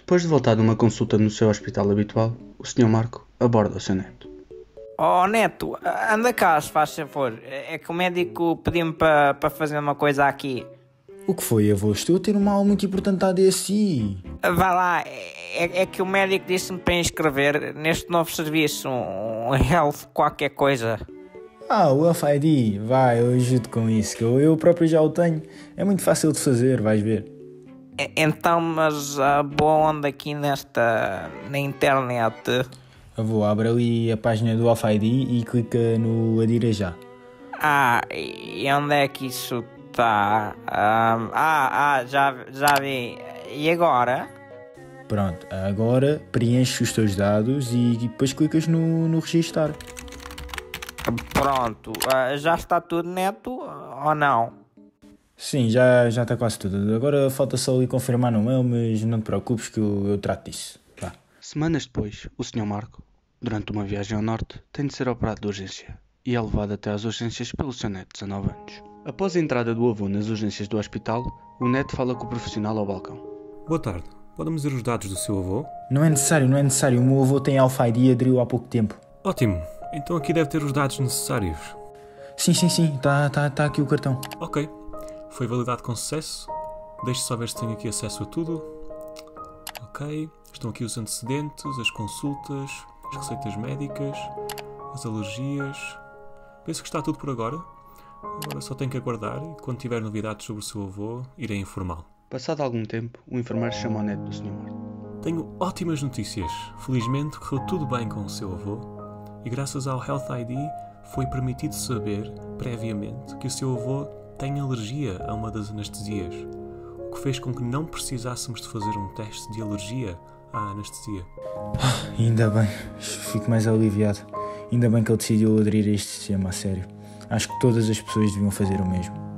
Depois de voltar de uma consulta no seu hospital habitual, o Sr. Marco aborda o seu neto. Oh neto, anda cá se faz favor. É que o médico pediu-me para fazer uma coisa aqui. O que foi, avô? Estou a ter uma aula muito importante à DSI. Vá lá, é que o médico disse-me para inscrever neste novo serviço, um health qualquer coisa. O Health ID. Vai, eu ajudo com isso, que eu próprio já o tenho. É muito fácil de fazer, vais ver. Então, mas a boa onda aqui na internet. Avô, abre ali a página do Health ID e clica no Adira já. E onde é que isso está? Já vi. E agora? Pronto, agora preenches os teus dados e depois clicas no registar. Pronto, já está tudo neto ou não? Sim, já está quase tudo. Agora falta só ali confirmar no mail, mas não te preocupes que eu trato disso. Vá. Semanas depois, o Sr. Marco, durante uma viagem ao norte, tem de ser operado de urgência e é levado até às urgências pelo seu neto de 19 anos. Após a entrada do avô nas urgências do hospital, o neto fala com o profissional ao balcão. Boa tarde. Pode-me dizer os dados do seu avô? Não é necessário. O meu avô tem Health ID e aderiu há pouco tempo. Ótimo. Então aqui deve ter os dados necessários. Sim. Está aqui o cartão. Ok. Foi validado com sucesso. Deixe só ver se tenho aqui acesso a tudo. Ok. Estão aqui os antecedentes, as consultas, as receitas médicas, as alergias. Penso que está tudo por agora. Agora só tenho que aguardar e quando tiver novidades sobre o seu avô, irei informá-lo. Passado algum tempo, o enfermeiro chama o neto do Sr. Marco. Tenho ótimas notícias. Felizmente correu tudo bem com o seu avô e graças ao Health ID foi permitido saber, previamente, que o seu avô tem alergia a uma das anestesias, o que fez com que não precisássemos de fazer um teste de alergia à anestesia. Ainda bem, fico mais aliviado. Ainda bem que ele decidiu aderir a este sistema, a sério. Acho que todas as pessoas deviam fazer o mesmo.